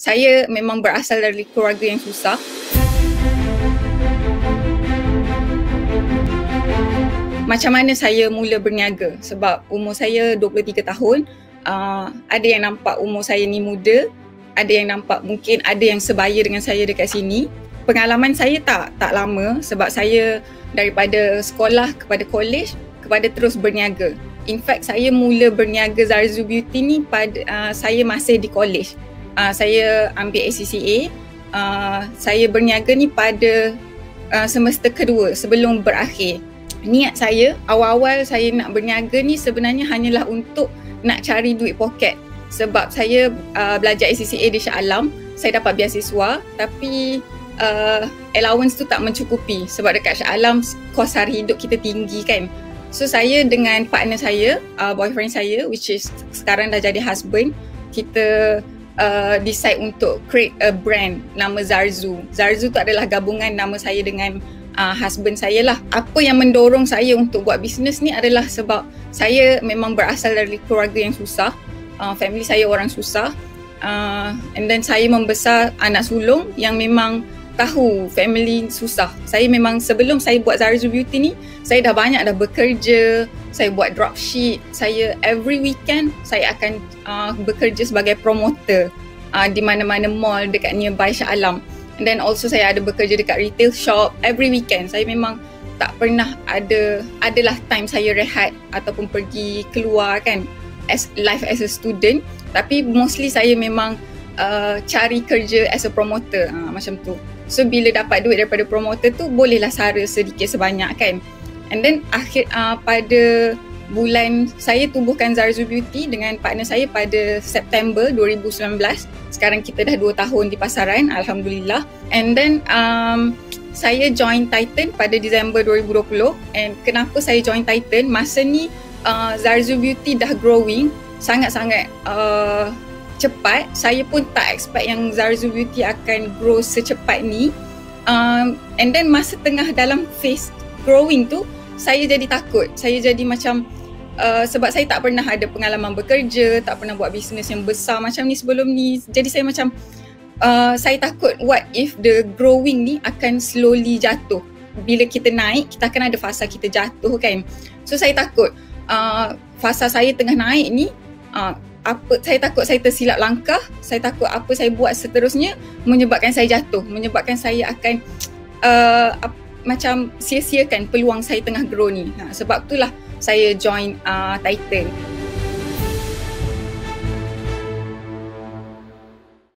Saya memang berasal dari keluarga yang susah. Macam mana saya mula berniaga? Sebab umur saya 23 tahun. Ada yang nampak umur saya ni muda. Ada yang nampak mungkin ada yang sebaya dengan saya dekat sini. Pengalaman saya tak lama sebab saya daripada sekolah kepada college kepada terus berniaga. In fact, saya mula berniaga Zarzu Beauty ni pada saya masih di college. Saya ambil ACCA. Saya berniaga ni pada semester kedua sebelum berakhir. Niat saya, awal-awal saya nak berniaga ni sebenarnya hanyalah untuk nak cari duit poket. Sebab saya belajar ACCA di Shah Alam, saya dapat beasiswa tapi allowance tu tak mencukupi sebab dekat Shah Alam kos hari hidup kita tinggi kan. So saya dengan partner saya, boyfriend saya which is sekarang dah jadi husband, kita decide untuk create a brand nama Zarzu. Zarzu tu adalah gabungan nama saya dengan husband saya lah. Apa yang mendorong saya untuk buat bisnes ni adalah sebab saya memang berasal dari keluarga yang susah. Family saya orang susah. And then saya membesar anak sulung yang memang tahu family susah. Saya memang sebelum saya buat Zarzu Beauty ni, saya dah banyak dah bekerja. Saya buat dropship. Saya every weekend saya akan bekerja sebagai promoter di mana-mana mall dekat nearby Shah Alam. And then also saya ada bekerja dekat retail shop every weekend. Saya memang tak pernah adalah time saya rehat ataupun pergi keluar kan life as a student. Tapi mostly saya memang cari kerja as a promoter macam tu. So bila dapat duit daripada promoter tu bolehlah sara sedikit sebanyak kan. And then pada bulan saya tubuhkan Zarzu Beauty dengan partner saya pada September 2019. Sekarang kita dah 2 tahun di pasaran, Alhamdulillah. And then saya join Titan pada Disember 2020. And kenapa saya join Titan? Masa ni Zarzu Beauty dah growing sangat-sangat cepat. Saya pun tak expect yang Zarzu Beauty akan grow secepat ni. And then masa tengah dalam phase growing tu, saya jadi takut. Saya jadi macam sebab saya tak pernah ada pengalaman bekerja, tak pernah buat bisnes yang besar macam ni sebelum ni. Jadi saya macam saya takut what if the growing ni akan slowly jatuh. Bila kita naik, kita akan ada fasa kita jatuh kan. So saya takut fasa saya tengah naik ni, saya takut saya tersilap langkah. Saya takut apa saya buat seterusnya menyebabkan saya jatuh, menyebabkan saya akan macam sia-siakan peluang saya tengah grow ni. Sebab itulah saya join Titan.